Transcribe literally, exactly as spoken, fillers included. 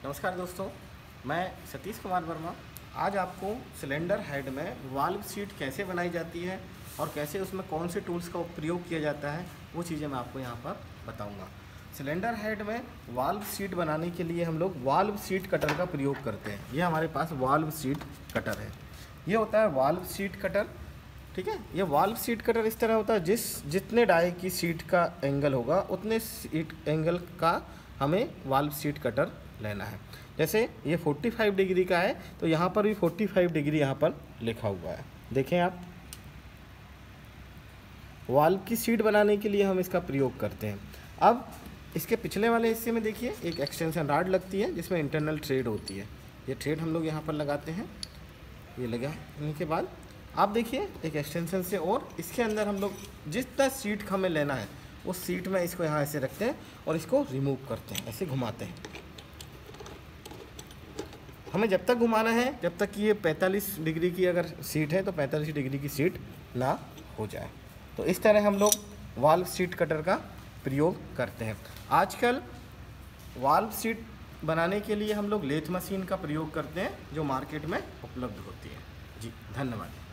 नमस्कार दोस्तों, मैं सतीश कुमार वर्मा आज आपको सिलेंडर हेड में वाल्व सीट कैसे बनाई जाती है और कैसे उसमें कौन से टूल्स का प्रयोग किया जाता है वो चीज़ें मैं आपको यहाँ पर बताऊँगा। सिलेंडर हेड में वाल्व सीट बनाने के लिए हम लोग वाल्व सीट कटर का प्रयोग करते हैं। ये हमारे पास वाल्व सीट कटर है। ये होता है वाल्व सीट कटर, ठीक है। ये वाल्व सीट कटर इस तरह होता है, जिस जितने डाई की सीट का एंगल होगा उतने सीट एंगल का हमें वाल्व सीट कटर लेना है। जैसे ये पैंतालीस डिग्री का है तो यहाँ पर भी पैंतालीस डिग्री यहाँ पर लिखा हुआ है। देखें आप, वाल्व की सीट बनाने के लिए हम इसका प्रयोग करते हैं। अब इसके पिछले वाले हिस्से में देखिए एक एक्सटेंशन रॉड लगती है जिसमें इंटरनल थ्रेड होती है। ये थ्रेड हम लोग यहाँ पर लगाते हैं। ये लगाने के बाद आप देखिए एक एक्सटेंशन से, और इसके अंदर हम लोग जितना सीट हमें लेना है उस सीट में इसको यहाँ ऐसे रखते हैं और इसको रिमूव करते हैं, ऐसे घुमाते हैं। हमें जब तक घुमाना है जब तक कि ये पैंतालीस डिग्री की अगर सीट है तो पैंतालीस डिग्री की सीट ना हो जाए। तो इस तरह हम लोग वाल्व सीट कटर का प्रयोग करते हैं। आजकल वाल्व सीट बनाने के लिए हम लोग लेथ मशीन का प्रयोग करते हैं जो मार्केट में उपलब्ध होती है। जी धन्यवाद।